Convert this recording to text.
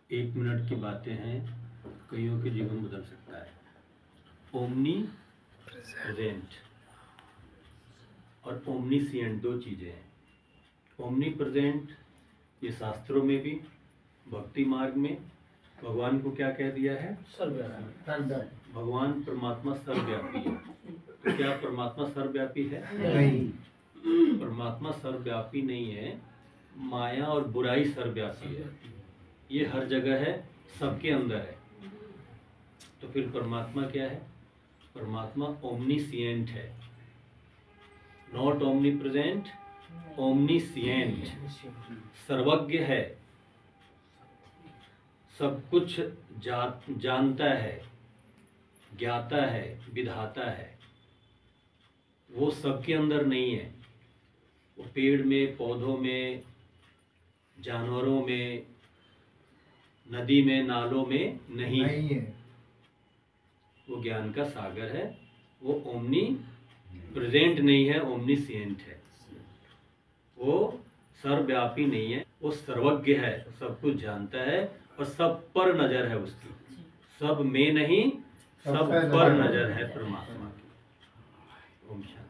एक मिनट की बातें हैं, कईयों के जीवन बदल सकता है। ओमनी प्रेजेंट और ओमनीसिएंट दो चीज़ें हैं। ओमनी प्रेजेंट ये शास्त्रों में भी, भक्ति मार्ग में भगवान को क्या कह दिया है? सर्वव्यापी। भगवान परमात्मा सर्वव्यापी है। तो क्या परमात्मा सर्वव्यापी है? नहीं। परमात्मा सर्वव्यापी नहीं है, माया और बुराई सर्वव्यापी है। ये हर जगह है, सबके अंदर है। तो फिर परमात्मा क्या है? परमात्मा ओमनीसिएंट है, नॉट ओमनी प्रेजेंट, ओमनीसिएंट। सर्वज्ञ है, सब कुछ जानता है, ज्ञाता है, विधाता है। वो सबके अंदर नहीं है। वो पेड़ में, पौधों में, जानवरों में, नदी में, नालों में नहीं है। वो ज्ञान का सागर है। वो ओमनी प्रेजेंट नहीं है, ओमनीसिएंट है। वो सर्वव्यापी नहीं है, वो सर्वज्ञ है, सब कुछ जानता है और सब पर नजर है उसकी। सब में नहीं, सब पर नजर है परमात्मा की। ओम शांति।